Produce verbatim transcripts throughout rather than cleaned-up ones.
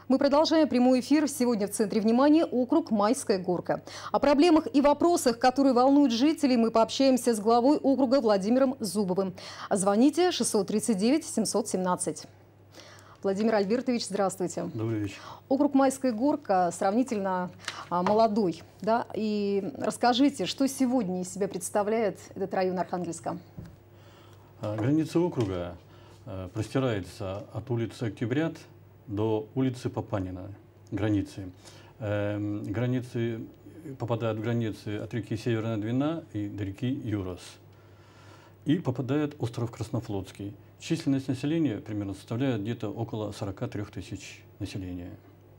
Мы продолжаем прямой эфир. Сегодня в центре внимания округ Майская Горка. О проблемах и вопросах, которые волнуют жителей, мы пообщаемся с главой округа Владимиром Зубовым. Звоните шестьсот тридцать девять семьсот семнадцать. Владимир Альбертович, здравствуйте. Добрый вечер. Округ Майская Горка сравнительно а, молодой. Да? И расскажите, что сегодня из себя представляет этот район Архангельска? Граница округа простирается от улицы Октябрят до улицы Папанина, границы. Границы попадают в границы от реки Северная Двина и до реки Юрос. И попадает остров Краснофлотский. Численность населения примерно составляет где-то около сорока трёх тысяч населения.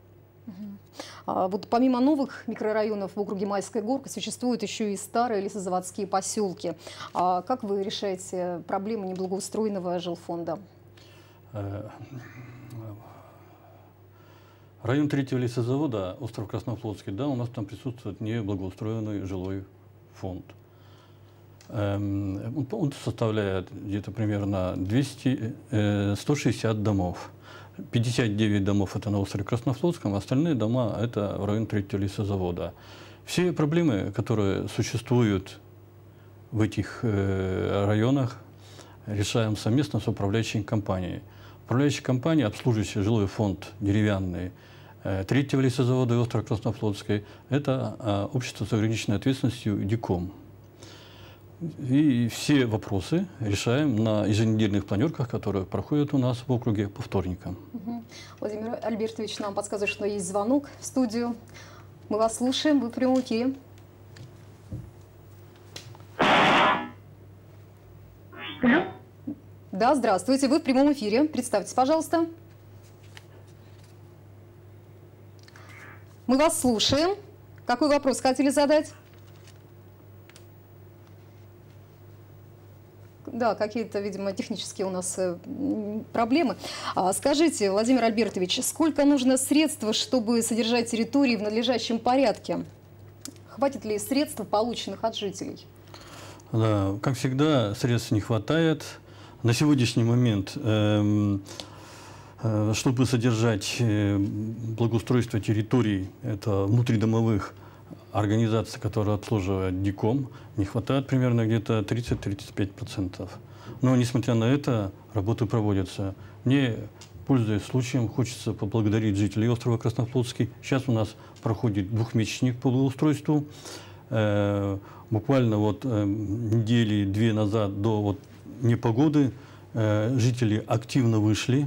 А вот помимо новых микрорайонов в округе Майская Горка существуют еще и старые лесозаводские поселки. А как вы решаете проблемы неблагоустроенного жилфонда? Район третьего лесозавода, остров Краснофлотский, да, у нас там присутствует неблагоустроенный жилой фонд. Он составляет где-то примерно двести, сто шестьдесят домов. пятьдесят девять домов это на острове Краснофлотском, а остальные дома это в районе третьего лесозавода. Все проблемы, которые существуют в этих районах, решаем совместно с управляющей компанией. Управляющая компания, обслуживающая жилой фонд деревянный третьего лесозавода и острова Краснофлотской, это общество с ограниченной ответственностью ДИКОМ. И все вопросы решаем на еженедельных планерках, которые проходят у нас в округе по вторникам. Угу. Владимир Альбертович нам подсказывает, что есть звонок в студию. Мы вас слушаем, вы в прямом эфире. Да, здравствуйте, вы в прямом эфире. Представьтесь, пожалуйста. Мы вас слушаем. Какой вопрос хотели задать? Да, какие-то, видимо, технические у нас э, проблемы. А, скажите, Владимир Альбертович, сколько нужно средств, чтобы содержать территории в надлежащем порядке? Хватит ли средств, полученных от жителей? Да, как всегда, средств не хватает. На сегодняшний момент, э, э, чтобы содержать э, благоустройство территорий, это внутридомовых организаций, которые обслуживают ДИКОМ, не хватает примерно где-то тридцать-тридцать пять процентов. Но, несмотря на это, работы проводятся. Мне, пользуясь случаем, хочется поблагодарить жителей острова Краснофлотский. Сейчас у нас проходит двухмесячник по благоустройству. Э, буквально вот э, недели две назад до вот непогоды э, жители активно вышли.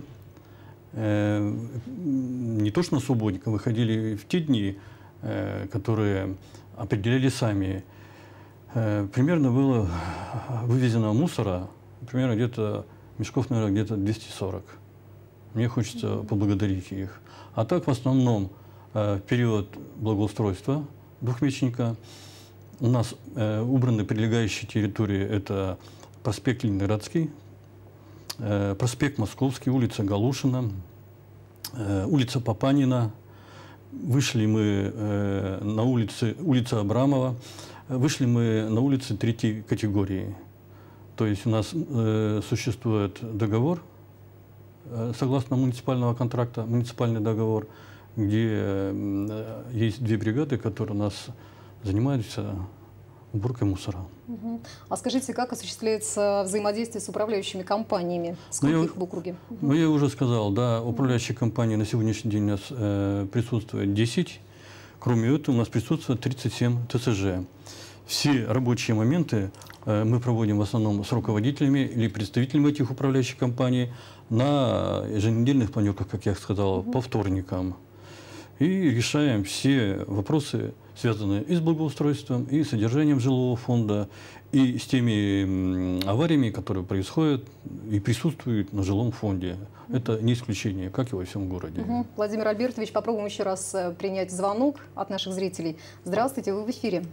Э, не то что на субботник, а выходили в те дни, которые определяли сами. Примерно было вывезено мусора, примерно где-то, мешков, наверное, где-то двести сорок. Мне хочется поблагодарить их. А так, в основном, в период благоустройства двухмесячника у нас убраны прилегающие территории. Это проспект Ленинградский, проспект Московский, улица Галушина, улица Папанина. Вышли мы э, на улице, улица Абрамова, вышли мы на улице третьей категории. То есть у нас э, существует договор, э, согласно муниципального контракта, муниципальный договор, где э, есть две бригады, которые у нас занимаются уборкой мусора. Угу. А скажите, как осуществляется взаимодействие с управляющими компаниями? Сколько ну, их в округе? Угу. Ну, я уже сказал, да, управляющие компании на сегодняшний день у нас э, присутствует десять. Кроме этого, у нас присутствует тридцать семь ТСЖ. Все рабочие моменты э, мы проводим в основном с руководителями или представителями этих управляющих компаний на еженедельных планерках, как я сказал, угу. по вторникам. И решаем все вопросы, связанные и с благоустройством, и с содержанием жилого фонда, и с теми авариями, которые происходят и присутствуют на жилом фонде. Это не исключение, как и во всем городе. Угу. Владимир Альбертович, попробуем еще раз принять звонок от наших зрителей. Здравствуйте, вы в эфире.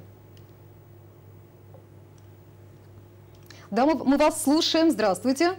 Да, мы, мы вас слушаем. Здравствуйте.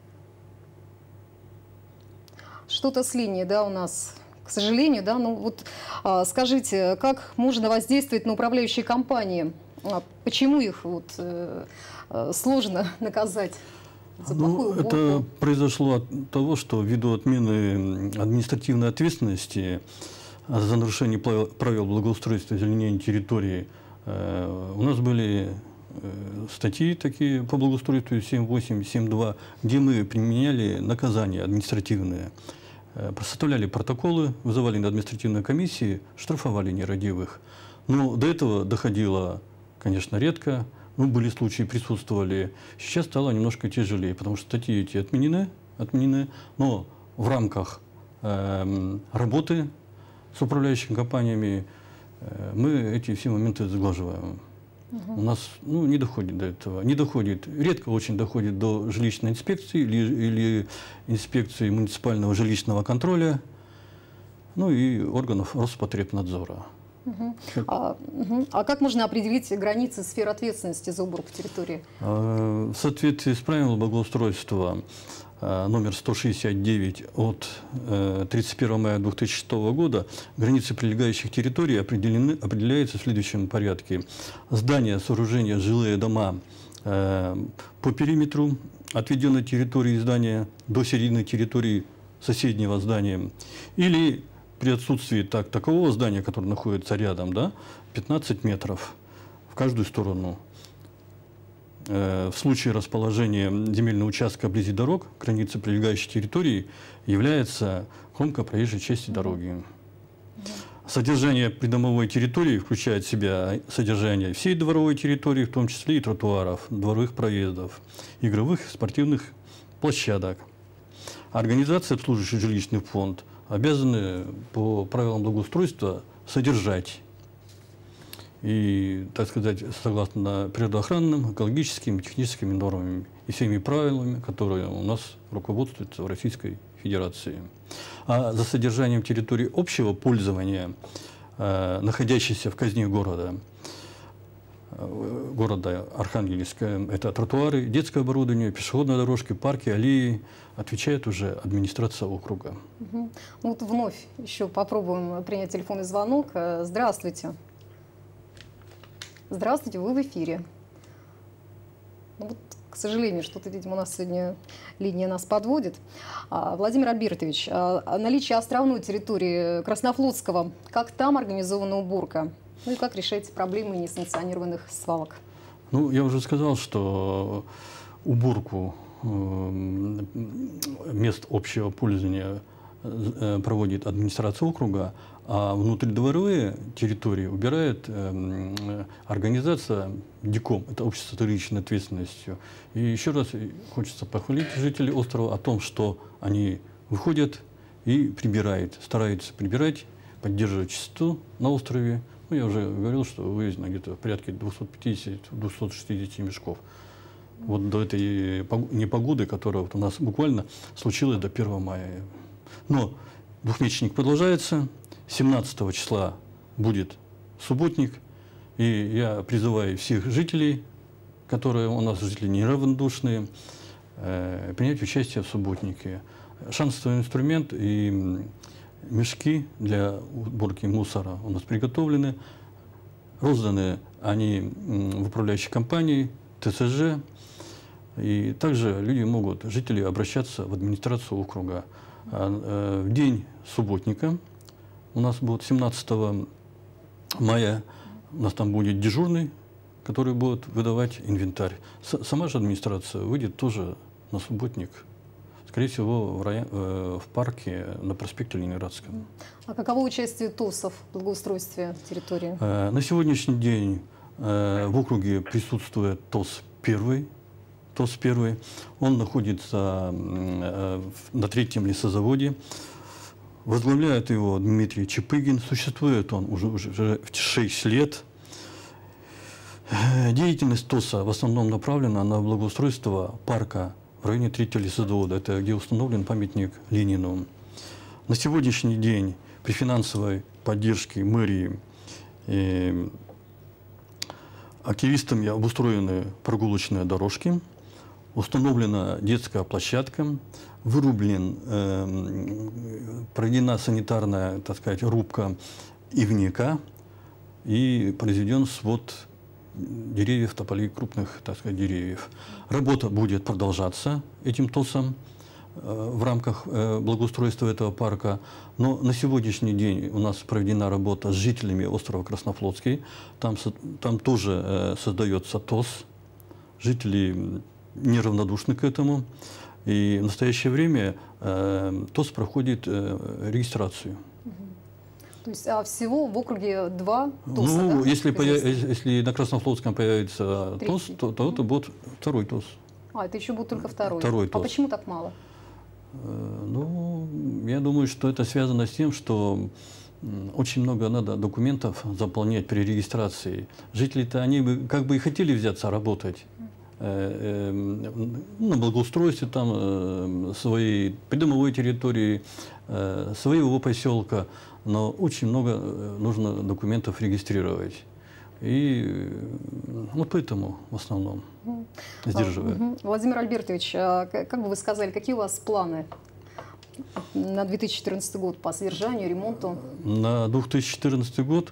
Что-то с линией, да, у нас... К сожалению, да, ну вот а, скажите, как можно воздействовать на управляющие компании? А, почему их вот, э, сложно наказать? за ну, плохую уборку? Это произошло от того, что ввиду отмены административной ответственности за нарушение правил благоустройства и озеленения территории у нас были статьи такие по благоустройству семь восемь, семь два, где мы применяли наказания административные. Составляли протоколы, вызывали на административные комиссии, штрафовали нерадивых. Но до этого доходило, конечно, редко. Ну, были случаи, присутствовали. Сейчас стало немножко тяжелее, потому что статьи эти отменены, отменены. Но в рамках э, работы с управляющими компаниями э, мы эти все моменты сглаживаем. Угу. У нас ну, не доходит до этого. Не доходит, редко очень доходит до жилищной инспекции или, или инспекции муниципального жилищного контроля, ну и органов Роспотребнадзора. Угу. А, угу. а как можно определить границы сфер ответственности за уборку территории? В соответствии с правилом благоустройства номер сто шестьдесят девять от тридцать первого мая две тысячи шестого года границы прилегающих территорий определены, определяются в следующем порядке. Здания, сооружения, жилые дома по периметру отведенной территории здания до середины территории соседнего здания или при отсутствии так, такового здания, которое находится рядом, да, пятнадцать метров в каждую сторону. В случае расположения земельного участка вблизи дорог, границы прилегающей территории является кромка проезжей части дороги. Содержание придомовой территории включает в себя содержание всей дворовой территории, в том числе и тротуаров, дворовых проездов, игровых и спортивных площадок. Организация, обслуживающая жилищный фонд, обязаны по правилам благоустройства содержать и, так сказать, согласно природоохранным, экологическим, техническими нормами и всеми правилами, которые у нас руководствуются в Российской Федерации. А за содержанием территории общего пользования, э, находящейся в казне города, э, города Архангельска, это тротуары, детское оборудование, пешеходные дорожки, парки, аллеи, отвечает уже администрация округа. Угу. Ну, вот вновь еще попробуем принять телефонный звонок. Здравствуйте. Здравствуйте, вы в эфире. Ну, вот, к сожалению, что-то, видимо, у нас сегодня линия нас подводит. А, Владимир Альбертович, а, наличие островной территории Краснофлотского, как там организована уборка? Ну и как решаете проблемы несанкционированных свалок? Ну, я уже сказал, что уборку мест общего пользования проводит администрация округа, а внутридворовые территории убирает э, организация ДИКОМ, это общество с вторичной ответственностью. И еще раз хочется похвалить жителей острова о том, что они выходят и прибирают, стараются прибирать, поддерживать чистоту на острове. Ну, я уже говорил, что вывезено где-то в порядке двухсот пятидесяти — двухсот шестидесяти мешков. Вот до этой непогоды, которая вот у нас буквально случилась до первого мая. Но двухмесячник продолжается. семнадцатого числа будет субботник. И я призываю всех жителей, которые у нас жители неравнодушные, э, принять участие в субботнике. Шансовый инструмент и мешки для уборки мусора у нас приготовлены. Розданы они в управляющей компании, ТСЖ. И также люди могут, жители, обращаться в администрацию округа. В день субботника у нас будет семнадцатого мая, у нас там будет дежурный, который будет выдавать инвентарь. Сама же администрация выйдет тоже на субботник, скорее всего, в, район, в парке на проспекте Ленинградском. А каково участие ТОСов в благоустройстве территории? На сегодняшний день в округе присутствует ТОС первый. ТОС первый. Он находится на третьем лесозаводе. Возглавляет его Дмитрий Чепыгин. Существует он уже, уже шесть лет. Деятельность ТОСа в основном направлена на благоустройство парка в районе третьего лесозавода. Это где установлен памятник Ленину. На сегодняшний день при финансовой поддержке мэрии э, активистами обустроены прогулочные дорожки. Установлена детская площадка, вырублен, э, проведена санитарная, так сказать, рубка ивника и произведен свод деревьев, тополей, крупных, так сказать, деревьев. Работа будет продолжаться этим ТОСом в рамках благоустройства этого парка. Но на сегодняшний день у нас проведена работа с жителями острова Краснофлотский. Там, там тоже создается ТОС. Жители неравнодушны к этому. И в настоящее время ТОС проходит регистрацию. То есть а всего в округе два ТОСа, Ну, да? если, появ... если на Краснофлотском появится ТОС, то, то это будет второй ТОС. А, это еще будет только второй? Второй ТОС. А почему так мало? Ну, я думаю, что это связано с тем, что очень много надо документов заполнять при регистрации. Жители-то, они бы, как бы и хотели взяться работать э, э, на благоустройстве там, э, своей придомовой территории, э, своего поселка, но очень много нужно документов регистрировать. И вот поэтому в основном сдерживаю. Владимир Альбертович, как бы вы сказали, какие у вас планы на две тысячи четырнадцатый год по содержанию, ремонту? На две тысячи четырнадцатый год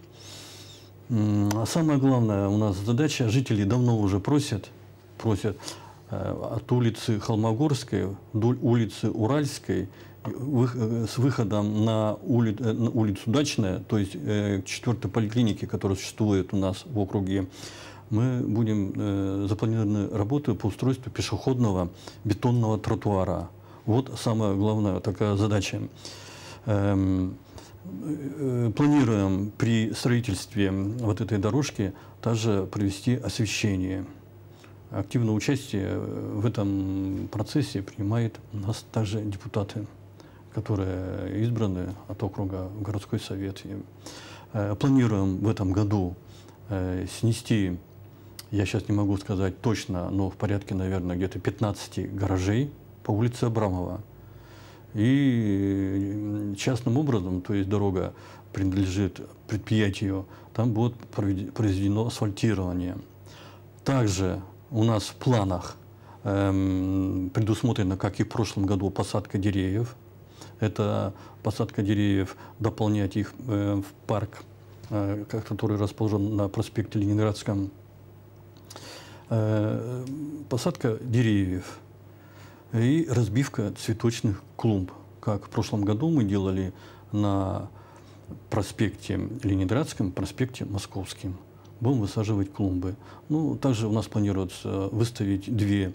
самое главное у нас задача, жители давно уже просят, просят от улицы Холмогорской вдоль улицы Уральской, с выходом на, ули, на улицу Дачная, то есть э, к четвертой поликлинике, которая существует у нас в округе, мы будем э, запланированы работы по устройству пешеходного бетонного тротуара. Вот самая главная такая задача. Эм, э, планируем при строительстве вот этой дорожки также провести освещение. Активное участие в этом процессе принимают у нас также депутаты, которые избраны от округа в городской совет. Планируем в этом году снести, я сейчас не могу сказать точно, но в порядке, наверное, где-то пятнадцати гаражей по улице Абрамова. И частным образом, то есть дорога принадлежит предприятию, там будет произведено асфальтирование. Также у нас в планах эм, предусмотрено, как и в прошлом году, посадка деревьев. Это посадка деревьев, дополнять их э, в парк, э, который расположен на проспекте Ленинградском. Э, посадка деревьев и разбивка цветочных клумб. Как в прошлом году мы делали на проспекте Ленинградском, проспекте Московском. Будем высаживать клумбы. Ну, также у нас планируется выставить две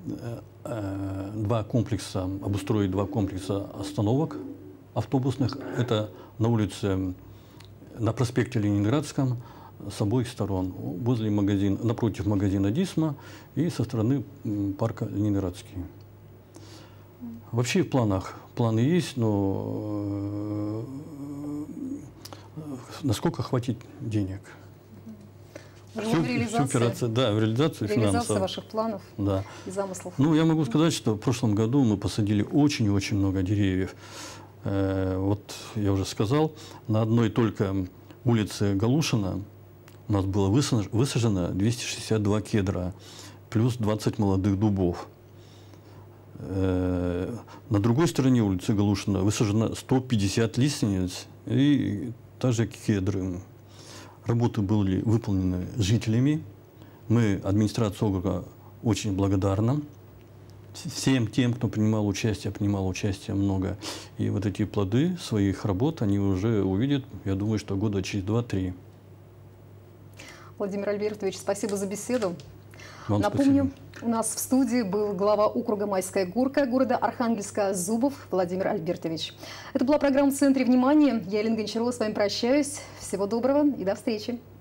два комплекса, обустроить два комплекса остановок автобусных. Это на улице, на проспекте Ленинградском с обоих сторон, возле магазина, напротив магазина Дисма и со стороны парка Ленинградский. Вообще в планах, планы есть, но насколько хватит денег? Всю, в реализацию, да, в реализацию финансовых ваших планов, да, и замыслов. Ну, я могу сказать, что в прошлом году мы посадили очень-очень много деревьев. Э, вот я уже сказал, на одной только улице Галушина у нас было высажено двести шестьдесят два кедра, плюс двадцать молодых дубов. Э, на другой стороне улицы Галушина высажено сто пятьдесят лиственниц и также кедры. Работы были выполнены жителями. Мы, администрация округа, очень благодарна всем тем, кто принимал участие, принимал участие много. И вот эти плоды своих работ они уже увидят, я думаю, что года через два-три. Владимир Альбертович, спасибо за беседу. Вам Напомню, спасибо. У нас в студии был глава округа Майская Горка города Архангельска Зубов Владимир Альбертович. Это была программа «В центре внимания». Я, Елена Гончарова, с вами прощаюсь. Всего доброго и до встречи.